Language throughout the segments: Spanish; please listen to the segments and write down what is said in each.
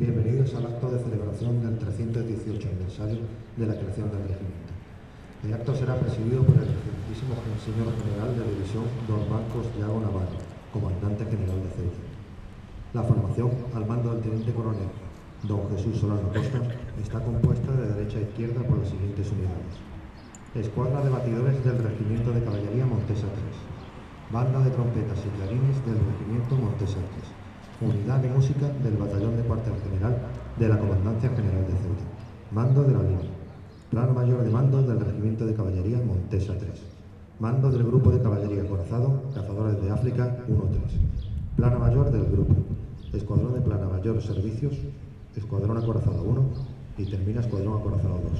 Bienvenidos al acto de celebración del 318 aniversario de la creación del regimiento. El acto será presidido por el excelentísimo señor general de división don Marcos Yago Navarro, comandante general de Ceuta. La formación al mando del teniente coronel don Jesús Solano Costa está compuesta de derecha a izquierda por las siguientes unidades: Escuadra de batidores del Regimiento de Caballería Montesa 3, Banda de trompetas y clarines del Regimiento Montesa 3, Unidad de música del Batallón de Cuartel General de la Comandancia General de Ceuta, Mando de la línea, Plano Mayor de Mando del Regimiento de Caballería Montesa 3, Mando del Grupo de Caballería Acorazado, Cazadores de África 1-3, Plano Mayor del Grupo, Escuadrón de Plana Mayor Servicios, Escuadrón Acorazado 1 y termina Escuadrón Acorazado 2.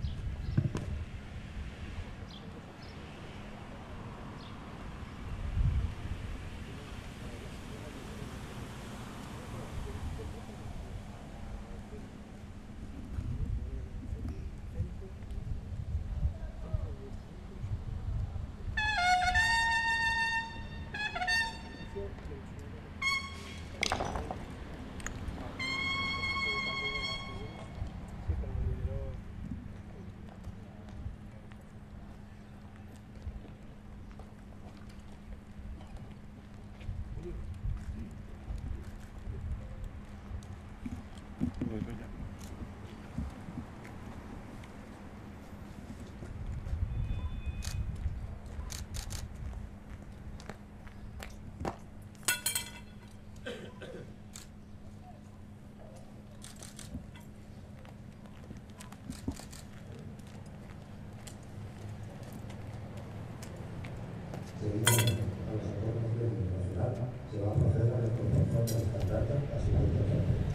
Se va a proceder a la incorporación del estandarte a su frente.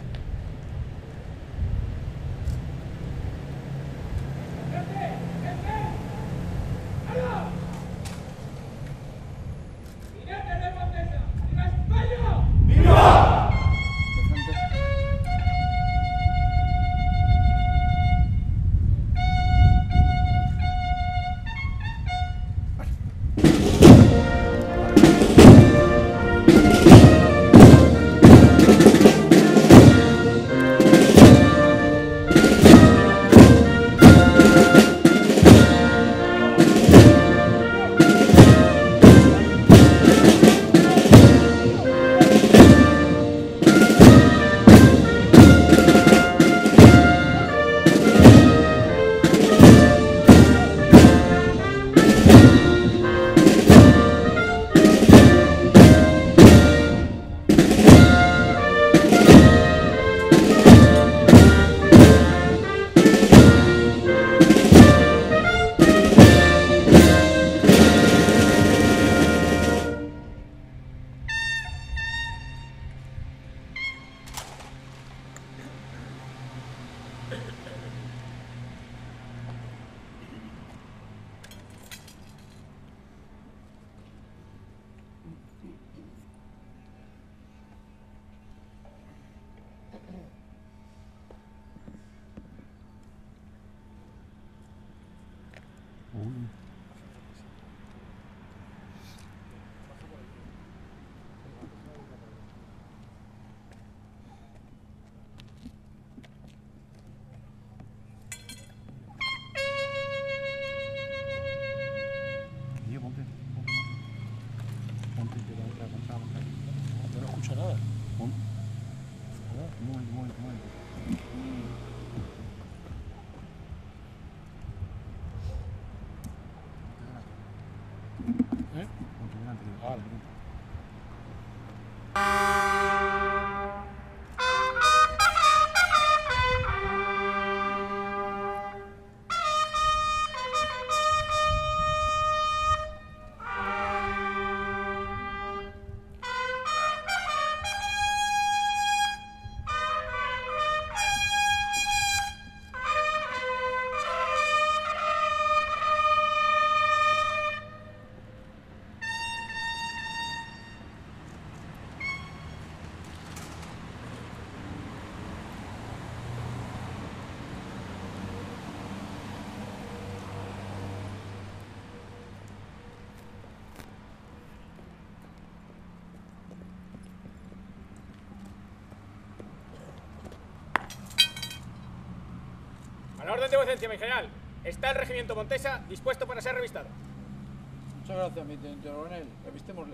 No escucho nada. Muy. ¿Eh? Vale. Orden de vuecencia, mi general. Está el regimiento Montesa dispuesto para ser revistado. Muchas gracias, mi teniente coronel. Revistémosle.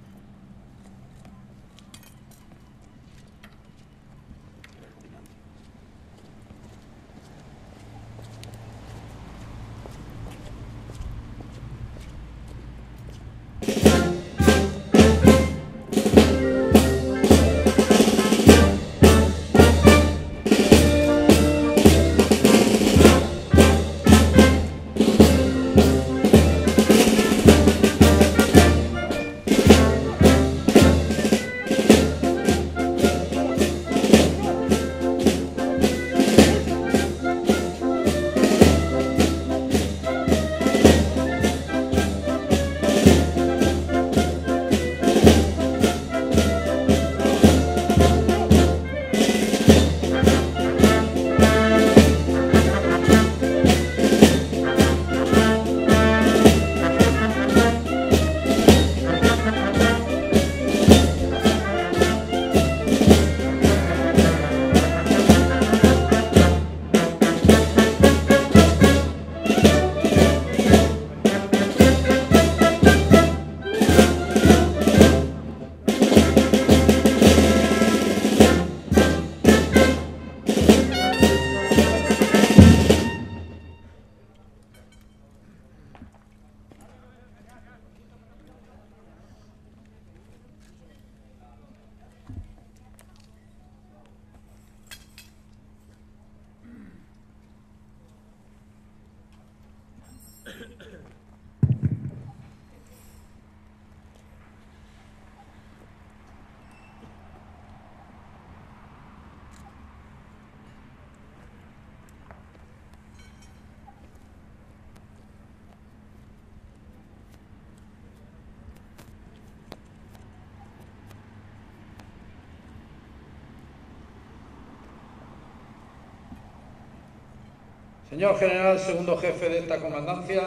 Señor general, segundo jefe de esta comandancia,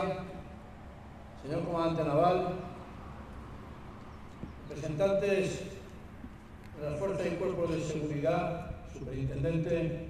señor comandante naval, representantes de las fuerzas y cuerpos de seguridad, superintendente,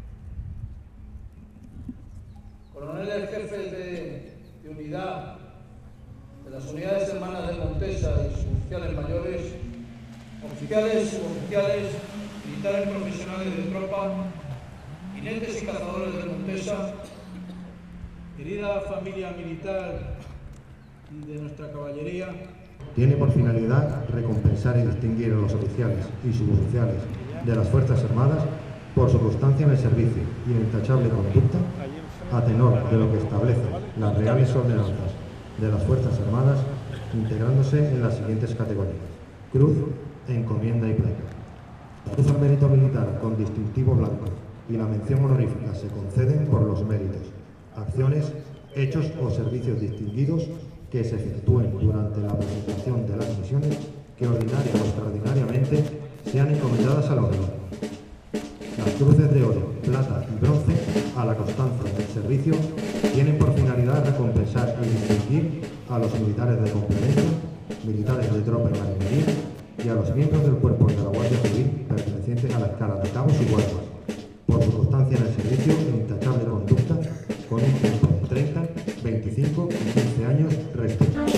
coroneles jefes de unidad de las unidades hermanas de Montesa y sus oficiales mayores, oficiales, suboficiales, militares profesionales de tropa, jinetes y cazadores de Montesa, querida familia militar de nuestra caballería. Tiene por finalidad recompensar y distinguir a los oficiales y suboficiales de las Fuerzas Armadas por su constancia en el servicio y intachable conducta, a tenor de lo que establecen las reales ordenanzas de las Fuerzas Armadas, integrándose en las siguientes categorías: cruz, encomienda y placa. La cruz al mérito militar con distintivo blanco y la mención honorífica se conceden por los méritos, acciones, hechos o servicios distinguidos que se efectúen durante la presentación de las misiones que ordinaria o extraordinariamente sean encomendadas al órgano. Las cruces de oro, plata y bronce a la constancia del servicio tienen por finalidad recompensar y distinguir a los militares de complemento, militares de tropa y marinería y a los miembros del cuerpo de la Guardia Civil pertenecientes a la escala de cabos y guardias, por su constancia en el servicio e intachable conducta con un tiempo de 30, 25 y 15 años respectivamente.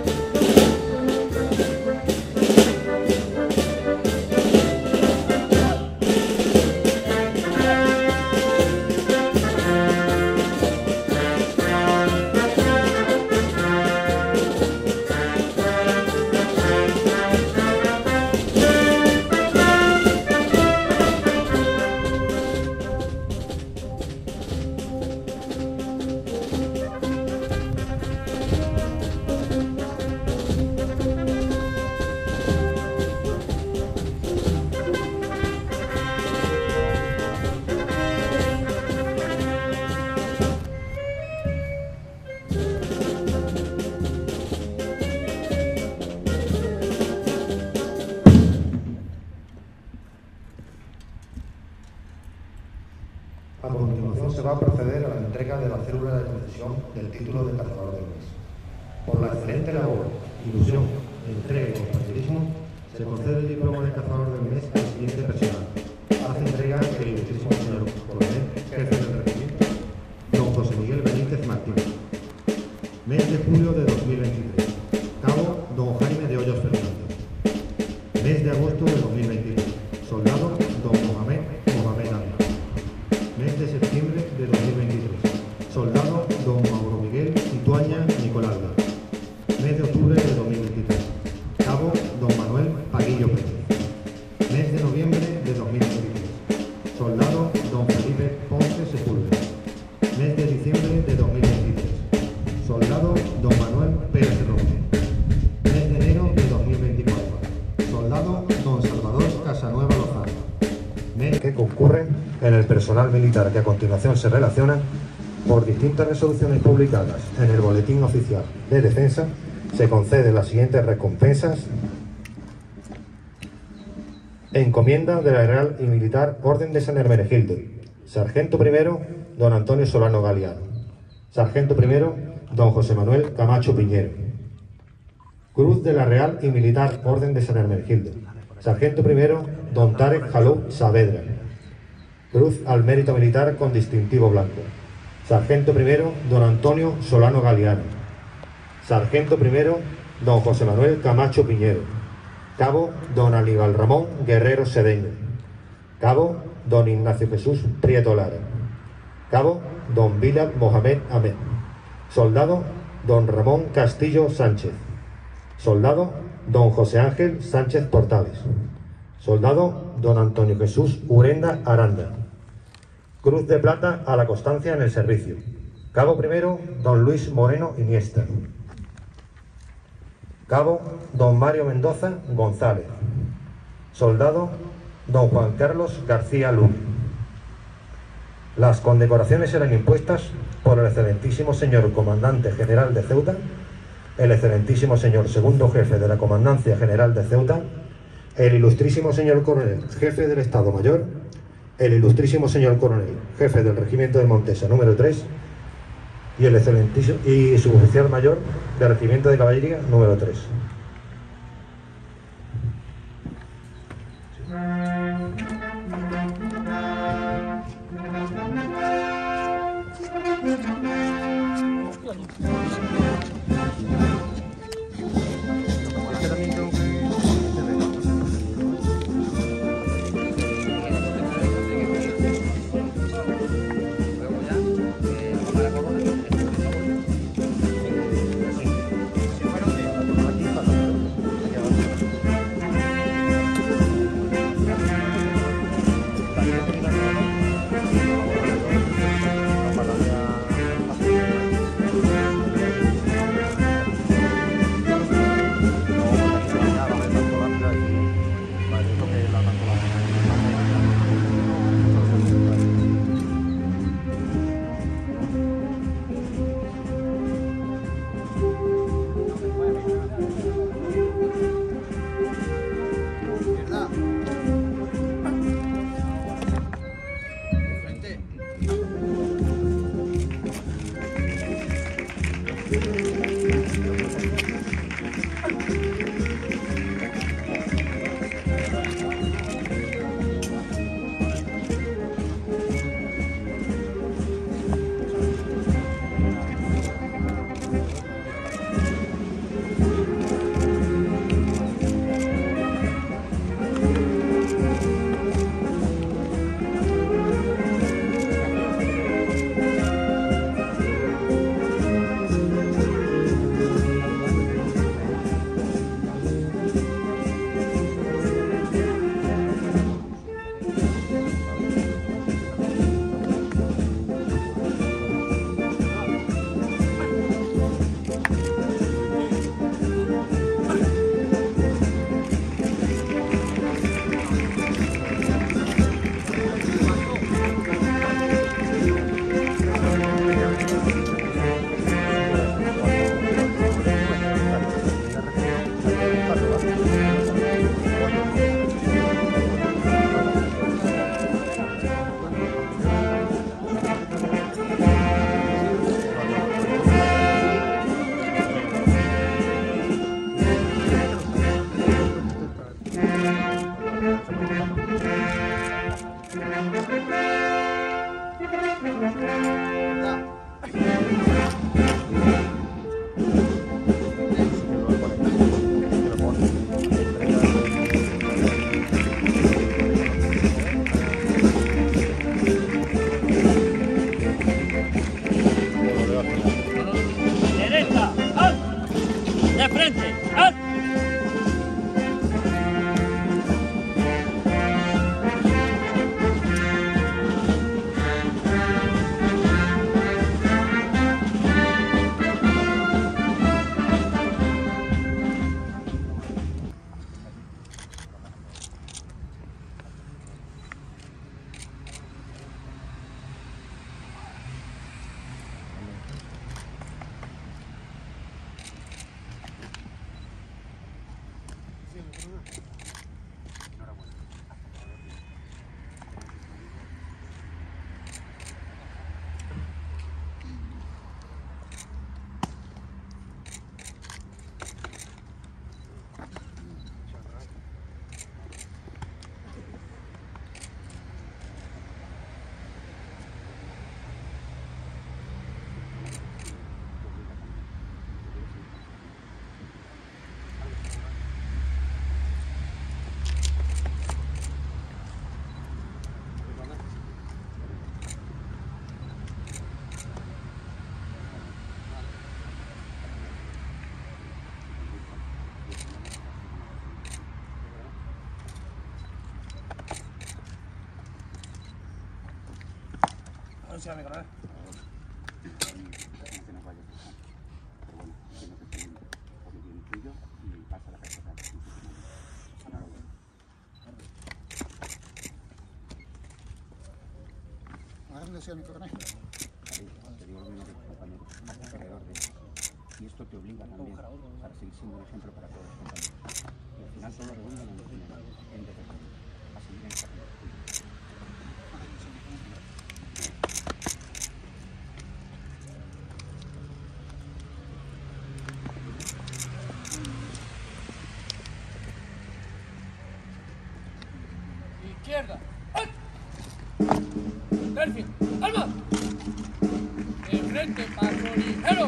A continuación se va a proceder a la entrega de la cédula de concesión del título de cazador del mes. Por la excelente labor, ilusión, entrega y compañerismo, se concede el diploma de cazador del mes al siguiente personal. Hace entrega el ilustrísimo señor coronel, jefe del regimiento, Mes de agosto de 2023. Soldado don Mohamed Ahmed. Mes de septiembre de 2023. Soldado don Mauro Miguel Ituaña Nicolalda. Mes de octubre de 2023. Cabo don Manuel Paguillo Pérez. Mes de noviembre de 2023. Soldado don Felipe Ponce Sepúlveda. Mes de diciembre de 2023. Soldado don Manuel Pérez Roque. Mes de enero de 2024. Soldado don Salvador Casanueva Lozano. Mes que concurren en el personal militar que a continuación se relaciona por distintas resoluciones publicadas en el Boletín Oficial de Defensa. Se conceden las siguientes recompensas: encomienda de la Real y Militar Orden de San Hermenegildo. Sargento primero don Antonio Solano Galeano. Sargento primero don José Manuel Camacho Piñero. Cruz de la Real y Militar Orden de San Hermenegildo. Sargento primero don Tarek Jalou Saavedra. Cruz al Mérito Militar con distintivo blanco. Sargento primero don Antonio Solano Galeano. Sargento primero don José Manuel Camacho Piñero. Cabo don Aníbal Ramón Guerrero Sedeño. Cabo don Ignacio Jesús Prieto Lara. Cabo don Bilal Mohamed Ahmed. Soldado don Ramón Castillo Sánchez. Soldado don José Ángel Sánchez Portales. Soldado don Antonio Jesús Urenda Aranda. Cruz de Plata a la constancia en el servicio. Cabo primero don Luis Moreno Iniesta. Cabo don Mario Mendoza González. Soldado don Juan Carlos García Luna. Las condecoraciones serán impuestas por el excelentísimo señor Comandante General de Ceuta, el excelentísimo señor Segundo Jefe de la Comandancia General de Ceuta, el ilustrísimo señor Coronel Jefe del Estado Mayor, el ilustrísimo señor Coronel Jefe del Regimiento de Montesa número 3 y el excelentísimo y suboficial mayor del Regimiento de Caballería número 3. No sé, amigo, ¿no? Y esto te obliga también para seguir siendo un ejemplo para todos los compañeros. Y al final todo redunda en determinación, a seguir en esta filosofía. Izquierda. Tercio. ¡Alma! De frente, paso ligero.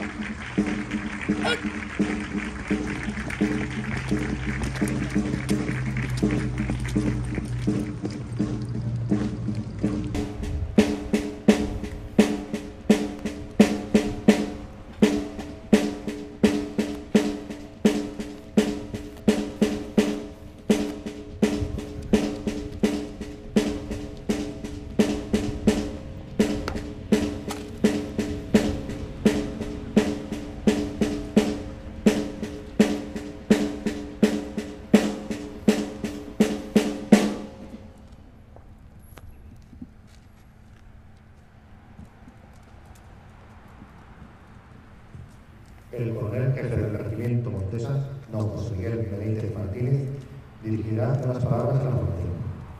El coronel jefe del regimiento Montesa, don José Miguel Benítez Martínez, dirigirá las palabras a la formación.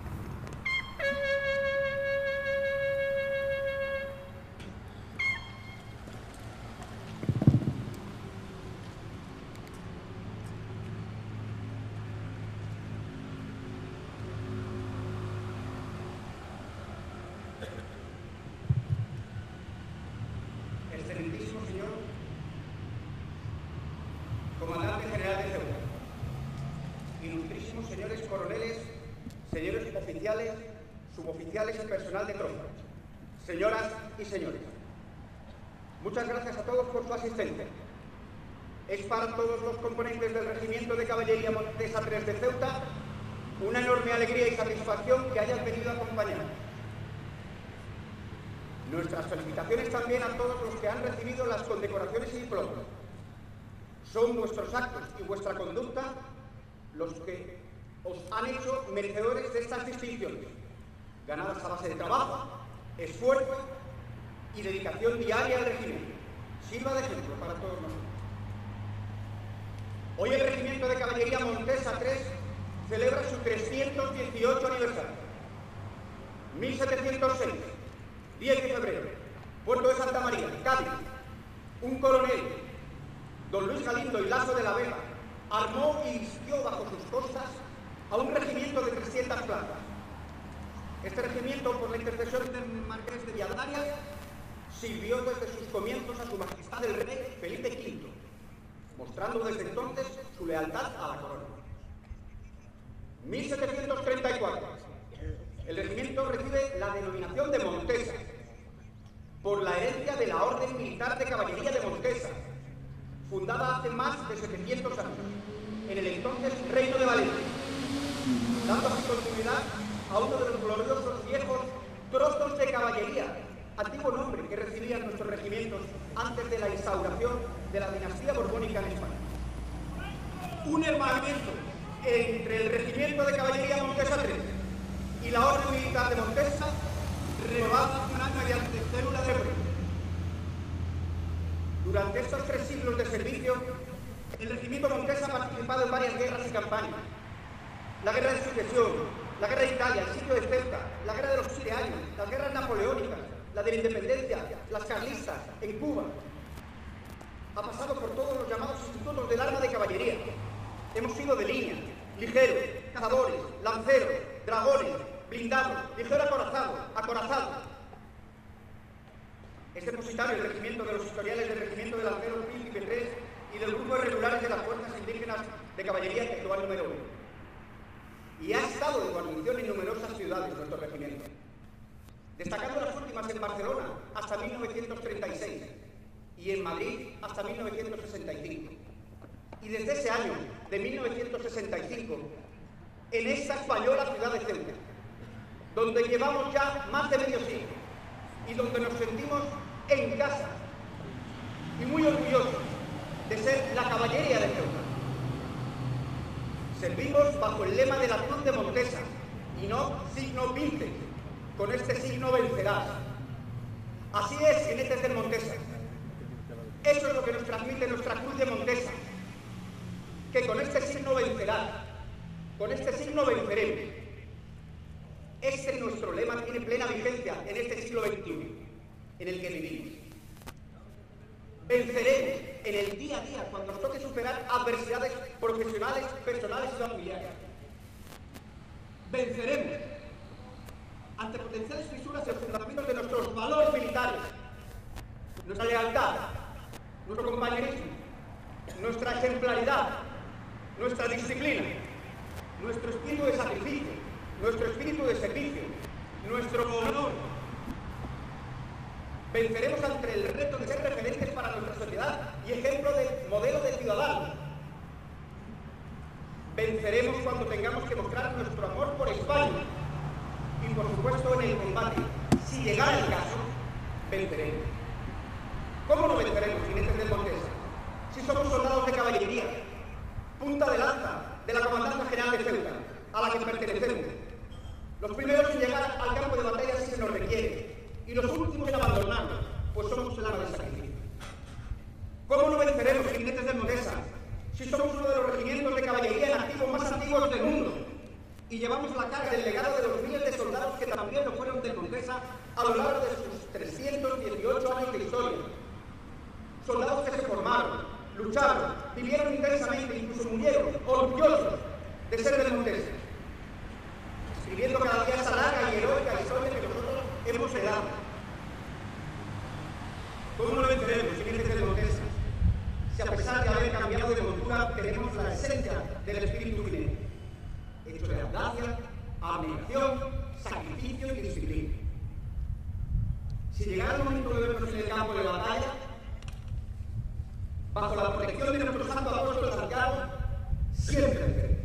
Excelentísimo señor Comandante General de Ceuta, ilustrísimos señores coroneles, señores oficiales, suboficiales y personal de tropa, señoras y señores, muchas gracias a todos por su asistencia. Es para todos los componentes del Regimiento de Caballería Montesa 3 de Ceuta una enorme alegría y satisfacción que hayan venido a acompañarnos. Nuestras felicitaciones también a todos los que han recibido las condecoraciones y diplomas. Son vuestros actos y vuestra conducta los que os han hecho merecedores de estas distinciones, ganadas a base de trabajo, esfuerzo y dedicación diaria al regimiento. Sirva de ejemplo para todos nosotros. Hoy el Regimiento de Caballería Montesa 3 celebra su 318 aniversario. 1706, 10 de febrero, Puerto de Santa María, Cádiz. Un coronel, don Luis Galindo y Lasso de la Vega, armó y vistió bajo sus costas a un regimiento de 300 plazas. Este regimiento, por la intercesión del Marqués de Villadarias, sirvió desde sus comienzos a su majestad el rey Felipe V, mostrando desde entonces su lealtad a la corona. 1734. El regimiento recibe la denominación de Montesa, por la herencia de la Orden Militar de Caballería de Montesa, fundada hace más de 700 años, en el entonces Reino de Valencia, dando así continuidad a uno de los gloriosos viejos trozos de caballería, antiguo nombre que recibían nuestros regimientos antes de la instauración de la dinastía borbónica en España. Un hermanamiento entre el Regimiento de Caballería Montesa 3 y la Orden Militar de Montesa, renovado hace un año mediante célula de orden. Durante estos 3 siglos de servicio, el Regimiento Montesa ha participado en varias guerras y campañas, la guerra de sucesión, la guerra de Italia, el sitio de Ceuta, la guerra de los 7 años, las guerras napoleónicas, la de la independencia, las carlistas en Cuba. Ha pasado por todos los llamados institutos del arma de caballería. Hemos sido de línea, ligeros, cazadores, lanceros, dragones, blindados, ligero acorazado. Es depositario el regimiento de los historiales del regimiento de lanceros Príncipe 3 y del grupo de regulares de las fuerzas indígenas de caballería que actual número 1. Y ha estado de guarnición en numerosas ciudades nuestro regimiento, destacando las últimas en Barcelona hasta 1936 y en Madrid hasta 1965. Y desde ese año de 1965, en esta española ciudad de Ceuta, donde llevamos ya más de medio siglo y donde nos sentimos en casa y muy orgullosos de ser la caballería de Ceuta. Servimos bajo el lema de la Cruz de Montesa y no signo vince, con este signo vencerás. Así es, jinetes del Montesa. Eso es lo que nos transmite nuestra Cruz de Montesa, que con este signo vencerás, con este signo venceremos. Este nuestro lema tiene plena vigencia en este siglo XXI, en el que vivimos. Venceremos en el día a día cuando nos toque superar adversidades profesionales, personales y familiares. Venceremos ante potenciales fisuras en los fundamentos de nuestros valores militares, nuestra lealtad, nuestro compañerismo, nuestra ejemplaridad, nuestra disciplina, nuestro espíritu de sacrificio, nuestro espíritu de servicio, nuestro honor. Venceremos ante el reto de ser referentes para nuestra sociedad y ejemplo de modelo de ciudadano. Venceremos cuando tengamos que mostrar nuestro amor por España y, por supuesto, en el combate. Si llegara el caso, venceremos. ¿Cómo no venceremos, jinetes del Montesa? Si somos soldados de caballería, punta de lanza de la Comandancia General de Ceuta, a la que pertenecemos. Los primeros en llegar al campo de batalla si se nos requiere, y los últimos en abandonarnos, pues somos el arma del sacrificio. ¿Cómo no venceremos, jinetes del Montesa, si somos uno de los regimientos de caballería en activo más antiguos del mundo y llevamos la carga del legado de los miles de soldados que también lo fueron del Montesa a lo largo de sus 318 años de historia? Soldados que se formaron, lucharon, vivieron intensamente, incluso murieron, orgullosos de ser del Montesa, escribiendo cada día esa larga y heroica historia que nosotros hemos heredado. ¿Cómo no venceremos, jinetes del Montesa, si a pesar de haber cambiado de montura tenemos la esencia del espíritu jinete, hecho de audacia, abnegación, sacrificio y disciplina? Si llegara el momento de vernos en el campo de batalla, bajo la protección de nuestro santo apóstol Santiago, siempre venceremos.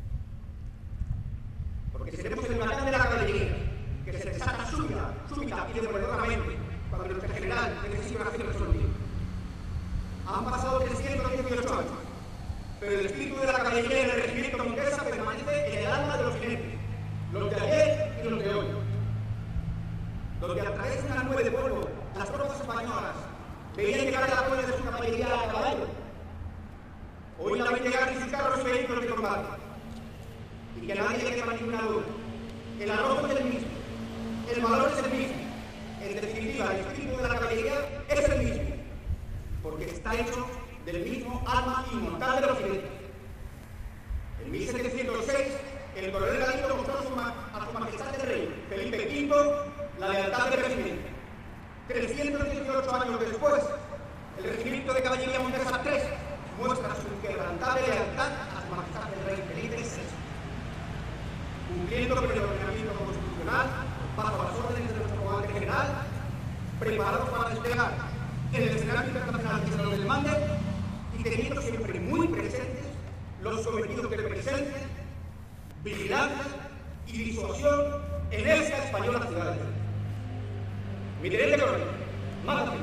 Porque seremos el huracán de la caballería, que se desata súbita y demoledoramente cuando nuestro general necesita una firme solución. Han pasado 318 años, pero el espíritu de la caballería en el regimiento Montesa permanece en el alma de los jinetes, los de ayer y los de hoy. Donde a través de una nube de polvo, las tropas españolas veían llegar el apoyo de su caballería a caballo. Hoy la ven llegar en sus carros y vehículos de combate. Y que nadie le quepa ninguna duda. El arrojo es el mismo, el valor es el mismo. En definitiva, el espíritu de la caballería es el mismo, porque está hecho del mismo alma inmortal de los jinetes. En 1706, el coronel Galindo mostró a su majestad el rey, Felipe V, la lealtad del regimiento. 318 años después, el regimiento de caballería Montesa 3 muestra su inquebrantable lealtad a su majestad el rey Felipe VI, cumpliendo con el ordenamiento constitucional bajo las órdenes de nuestro comandante general, preparados para desplegar en el escenario internacional que se nos demande y teniendo siempre muy presentes los cometidos del presente, vigilancia y disuasión en esta española ciudad de Ceuta. Mi teniente coronel, mátate.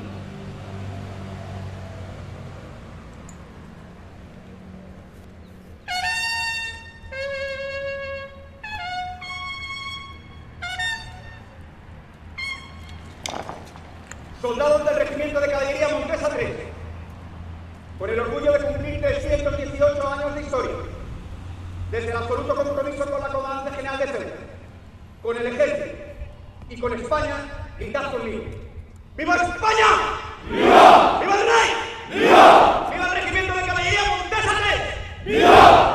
Soldados del regimiento de caballería Montesa 3, por el orgullo de cumplir 318 años de historia, desde el absoluto compromiso compromiso con la Comandante General de Ceuta, con el Ejército y con España, gritad conmigo. ¡Viva España! ¡Viva! ¡Viva el Rey! ¡Viva! ¡Viva el Regimiento de Caballería Montesa 3! ¡Viva!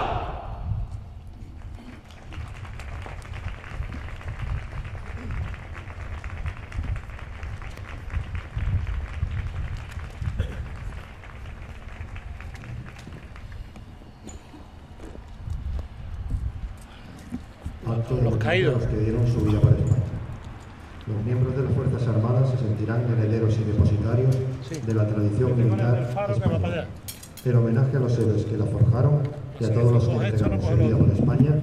Los caídos que dieron su vida por España. Los miembros de las Fuerzas Armadas se sentirán herederos y depositarios de la tradición militar española. En homenaje a los héroes que la forjaron y a todos los que entregaron su vida por España.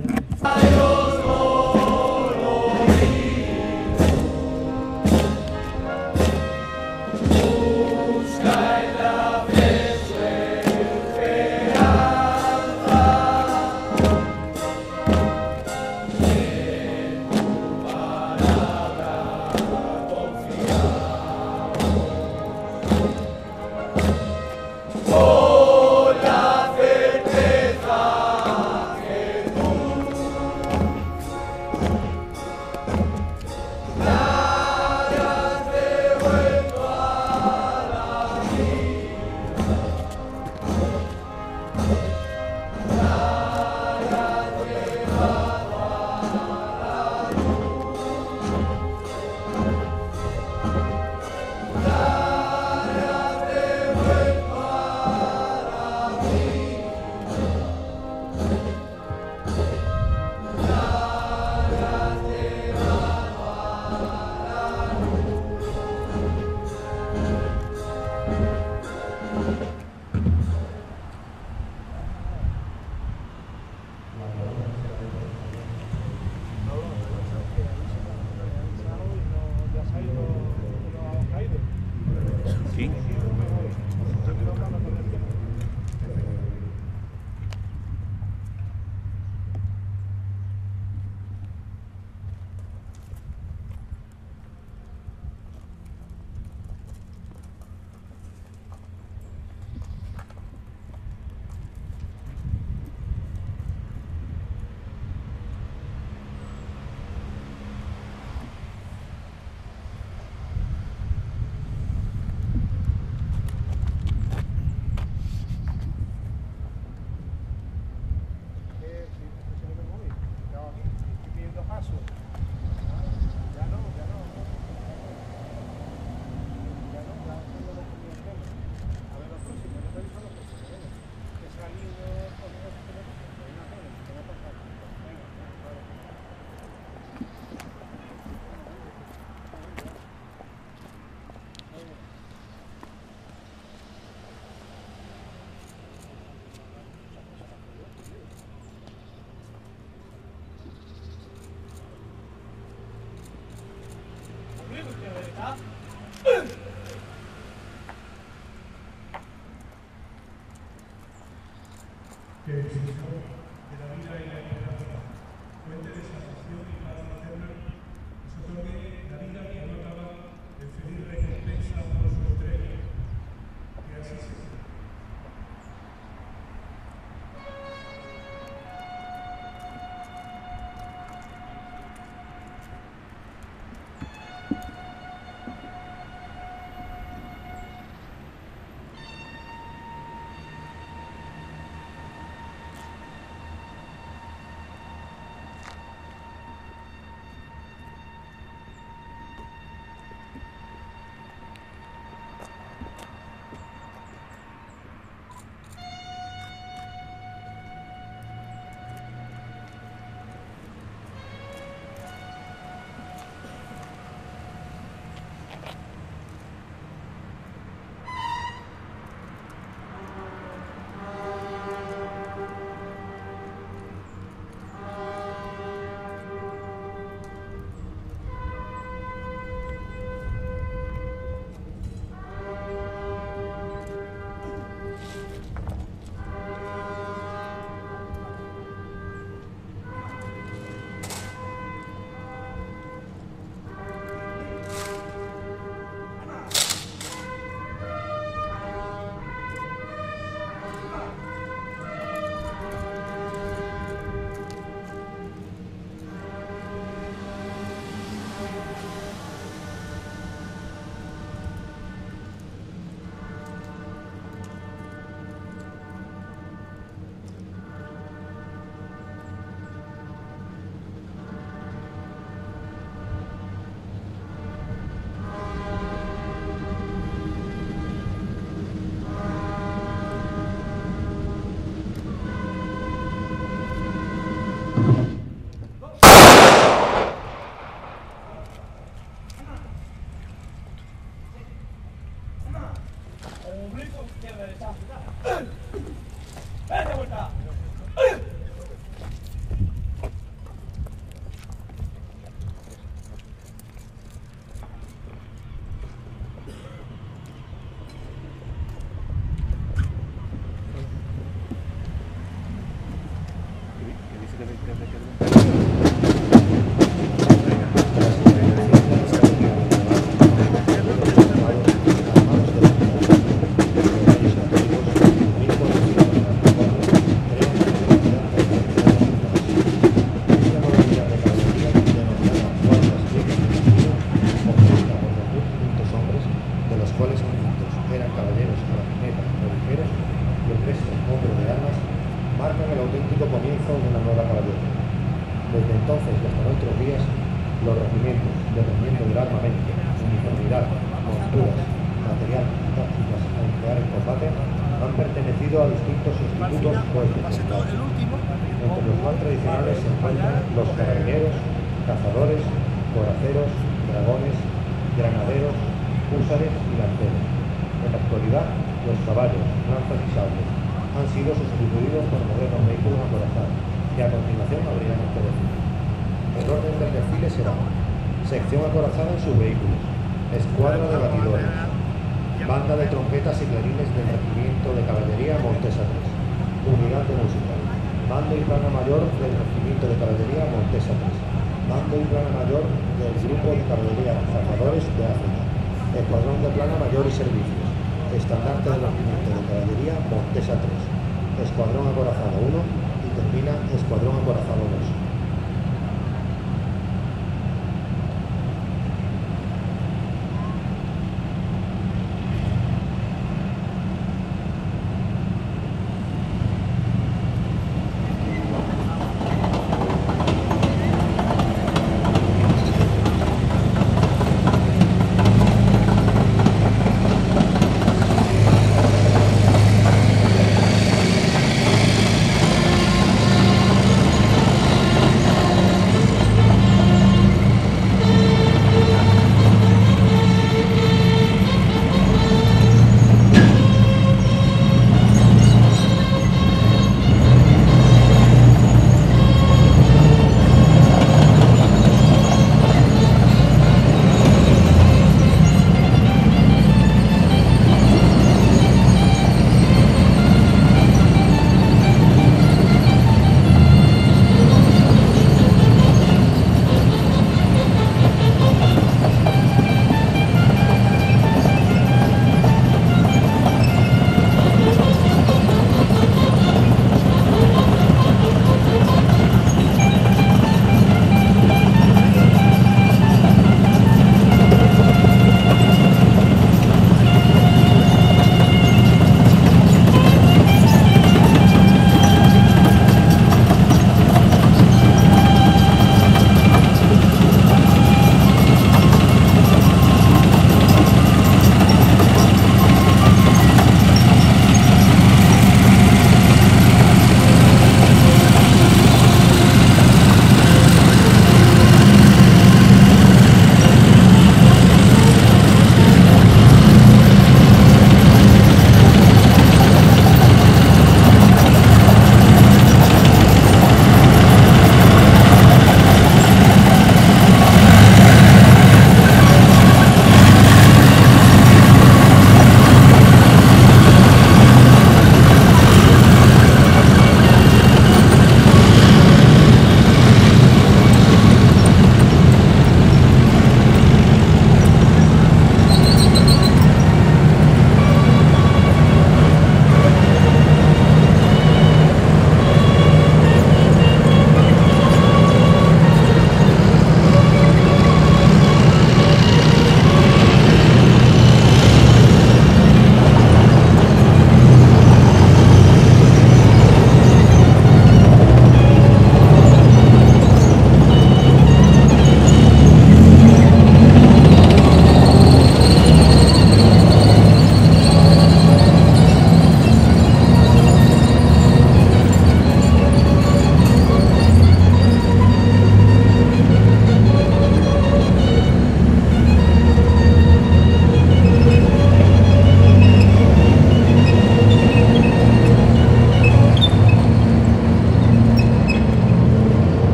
entonces y hasta nuestros días, los regimientos, dependiendo del armamento, uniformidad, monturas, material y tácticas a emplear en combate, han pertenecido a distintos institutos o especialidades. Entre los más tradicionales se encuentran los carabineros, cazadores, coraceros, dragones, granaderos, húsares y lanceros. En la actualidad, los caballos, lanzas y sables han sido sustituidos por modernos vehículos acorazados, que a continuación abrirán este desfile. El orden del desfile será: sección acorazada en sus vehículos, escuadra de batidores, banda de trompetas y clarines del Regimiento de Caballería Montesa 3, unidad de música, mando y plana mayor del Regimiento de Caballería Montesa 3, mando y plana mayor del Grupo de Caballería Cazadores de África, escuadrón de plana mayor y servicios, estandarte del Regimiento de Caballería Montesa 3, escuadrón acorazado 1 y termina escuadrón acorazado 2.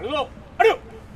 ¡Saludo! ¡Adiós!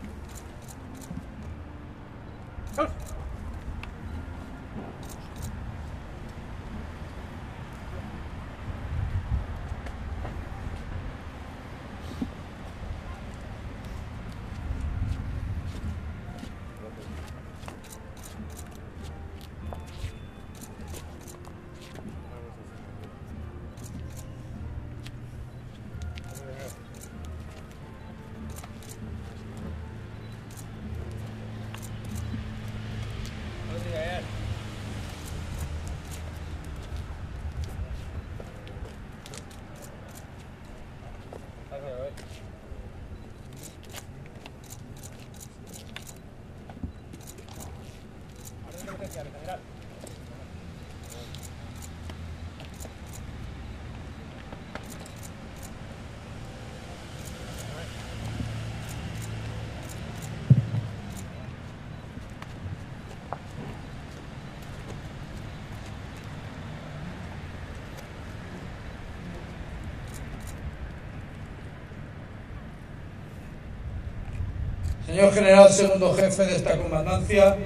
Señor General Segundo Jefe de esta comandancia,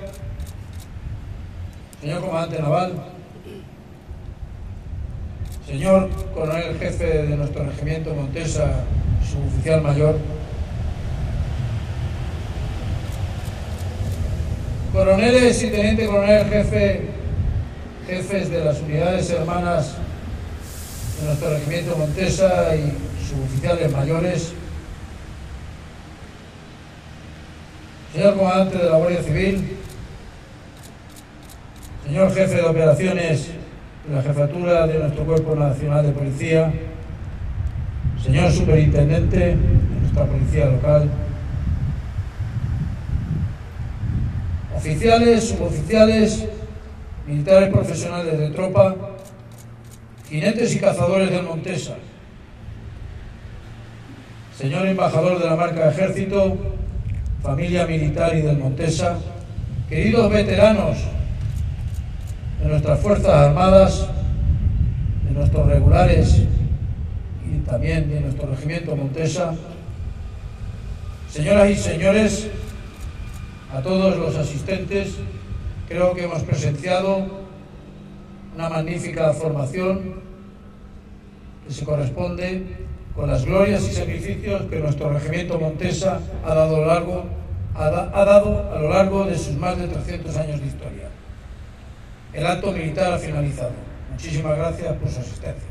señor Comandante Naval, señor Coronel Jefe de nuestro Regimiento Montesa, Suboficial Mayor, coroneles y Teniente Coronel Jefe, jefes de las unidades hermanas de nuestro Regimiento Montesa y suboficiales mayores, señor Comandante de la Guardia Civil, señor Jefe de Operaciones de la Jefatura de nuestro Cuerpo Nacional de Policía, señor Superintendente de nuestra Policía Local, oficiales, suboficiales, militares profesionales de tropa, jinetes y cazadores del Montesa, señor Embajador de la Marca Ejército, familia militar y del Montesa, queridos veteranos de nuestras Fuerzas Armadas, de nuestros regulares y también de nuestro Regimiento Montesa, señoras y señores, a todos los asistentes, creo que hemos presenciado una magnífica formación que se corresponde con las glorias y sacrificios que nuestro Regimiento Montesa ha dado a lo largo de sus más de 300 años de historia. El acto militar ha finalizado. Muchísimas gracias por su asistencia.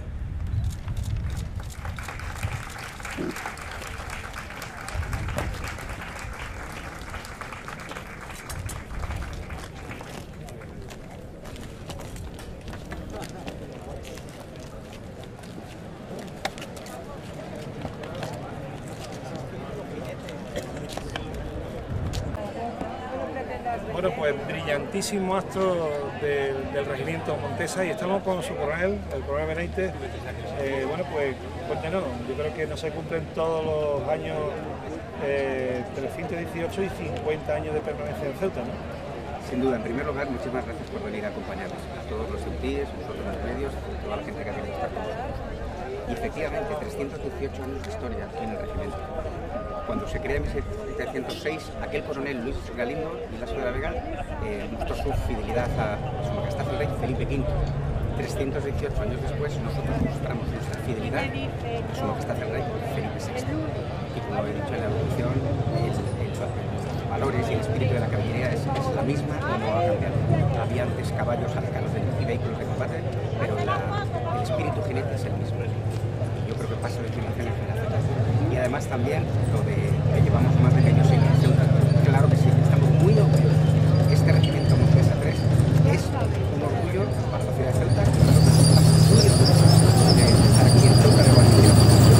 Bueno, pues brillantísimo acto del Regimiento Montesa y estamos con su coronel, el coronel Benítez. Bueno, pues cuéntenos, yo creo que no se cumplen todos los años 318 y 50 años de permanencia en Ceuta, ¿no? Sin duda, en primer lugar, muchísimas gracias por venir a acompañarnos, a todos los UTIs, nosotros los medios, a toda la gente que ha querido estar con nosotros. Y efectivamente, 318 años de historia aquí en el regimiento. Cuando se crea en 1706, aquel coronel Luis Galindo y Lasso de la Vega mostró su fidelidad a su majestad el rey Felipe V. 318 años después, nosotros mostramos nuestra fidelidad a su majestad el rey Felipe VI. Y como he dicho en la evolución, los valores y el espíritu de la caballería es la misma y no ha cambiado. Había antes caballos arcanos y vehículos de combate, pero el espíritu jinete es el mismo. Yo creo que pasa de generación en generación. Y además también lo de que llevamos más de medio siglo en Ceuta. Claro que sí, estamos muy orgullosos. Este regimiento Montesa 3 es un orgullo para la ciudad de Ceuta. Nosotros estamos muy orgullosos de estar aquí en Ceuta de Guadalquivir.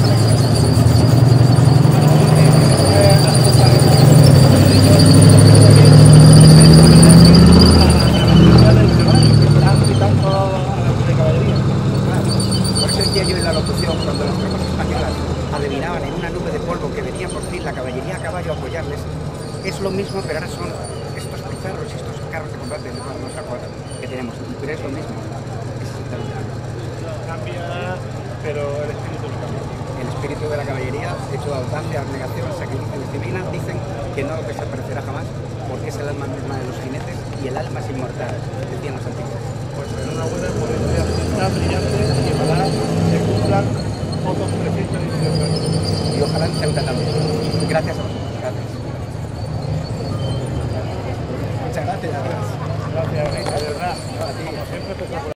Por eso decía yo en la locución, cuando las tropas españolas adivinaban en una nube de polvo que venía por fin la caballería a caballo a apoyarles, es lo mismo, pero ahora son estos cruceros y estos carros de combate de los acuerdos que tenemos, pero es lo mismo. Cambia, pero el espíritu no cambia. El espíritu de la caballería, hecho audacia, abnegación, sacrificio y disciplina, dicen que no desaparecerá jamás, porque es el alma misma de los jinetes y el alma es inmortal, decían los antiguos. Pues enhorabuena por esta actividad brillante y ojalá se cumplan otros 318 años. Y ojalá en Ceuta también. Gracias a vosotros. Gracias. Muchas gracias. Gracias, de verdad. Como siempre te